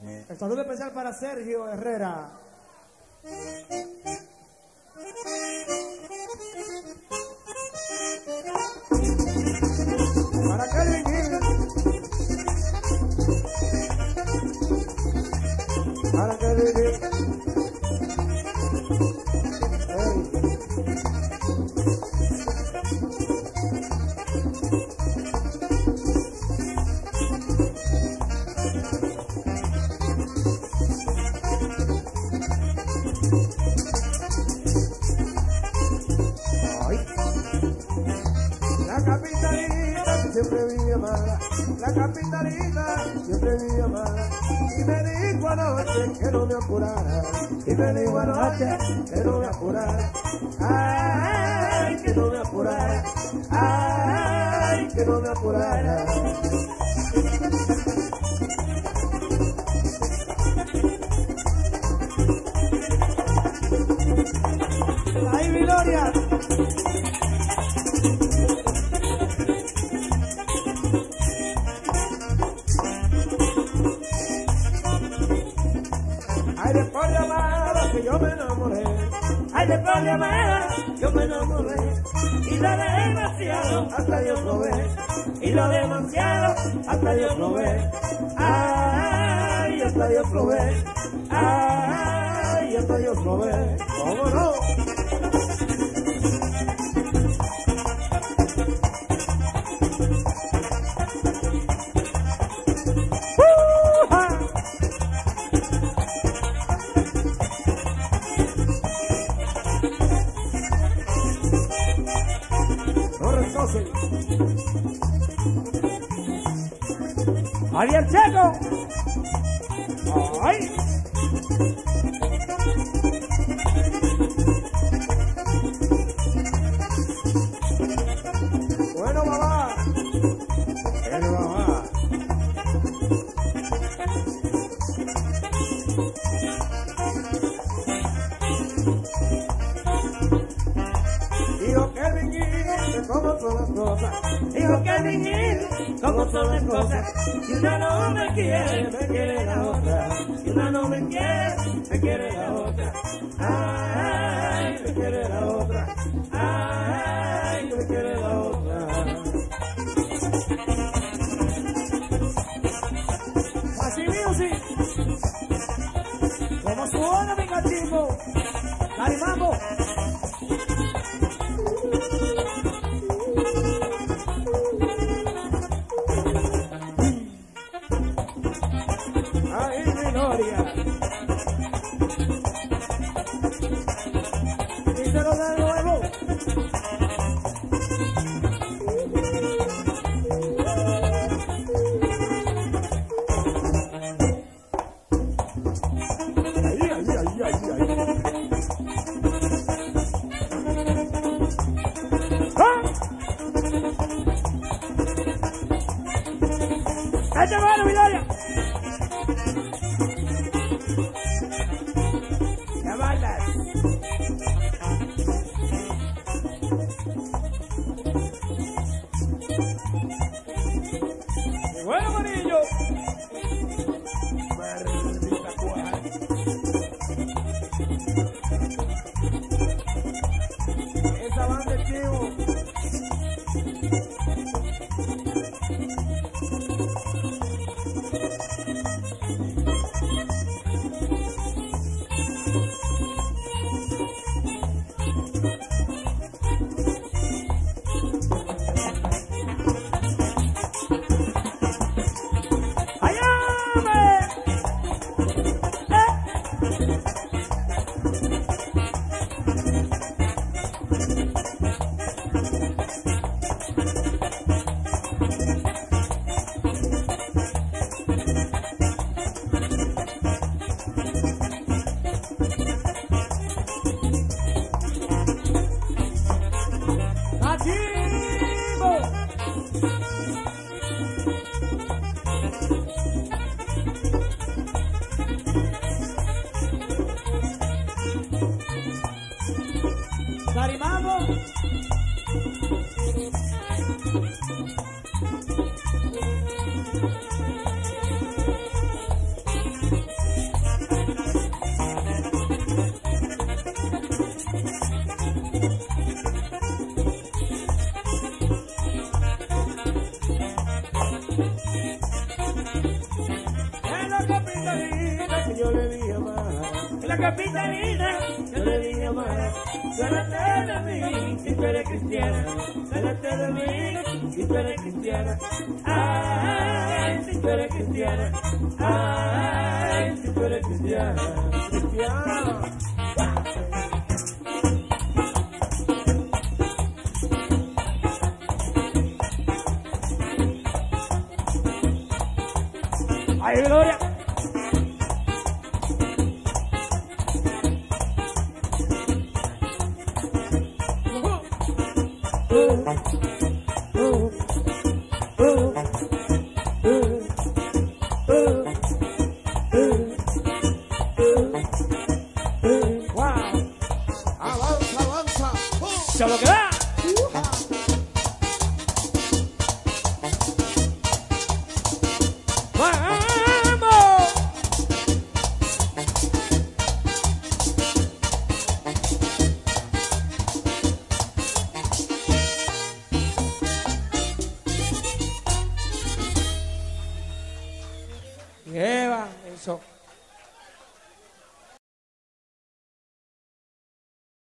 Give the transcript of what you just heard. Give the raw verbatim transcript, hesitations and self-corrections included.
El saludo especial para Sergio Herrera. Para Kelvin Gil. Para Kelvin Gil. Siempre vi amada, la capitalita siempre vi amada, y me dijo anoche que no me apurara, y me dijo anoche que no me apurara, ay, que no me apurara, ay, que no me apurara. Ahí Viloria. Ay, después de amada que yo me enamoré, ay, después de amada yo me enamoré, y lo demasiado hasta Dios lo ve, y lo demasiado hasta Dios lo ve, ay, hasta Dios lo ve, ay, hasta Dios lo ve, ¿cómo no? Ariel Checo. Ay. Bueno, mamá. Bueno, mamá. Dijo Kelvin Gil, cómo son las cosas. Dijo Kelvin Gil, cómo son las cosas. Si una no me quiere, me quiere la otra. Si una no me quiere, me quiere la otra. Ay, me quiere la otra. Ay, me quiere la otra. Así music. Como suena mi cachimbo. Carimambo. Ay, Gloria. Díselo de nuevo. Ay, ay, ay, ay, ay. ¡Ah! ¡Este bueno, Viloria! Ya bailas. ¡Qué bueno, manillo! Maldita cuaja. Esa banda de chivo. capitalina que yo le dije amar. La capitalina yo le dije amar. Suéltate de mí si tú eres cristiana. Suéltate de mí si tú eres cristiana. Ay, si tú eres cristiana. Ay, si tú eres cristiana. Cristiana. ¡Ay, Gloria! Avanza, avanza. ¡Se lo queda! ¡Vamos! Lleva eso.